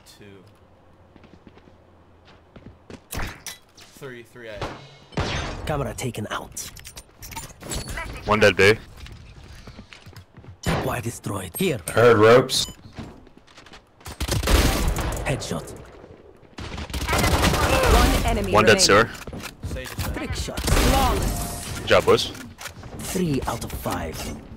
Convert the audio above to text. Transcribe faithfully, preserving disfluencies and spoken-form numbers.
two. Three, three A. Camera taken out. One dead B. Wire destroyed. Here. I heard ropes. Headshot. One enemy One dead remaining. sewer. Sage is dead. Trick shot. Flawless. Good job, boys. Three out of five.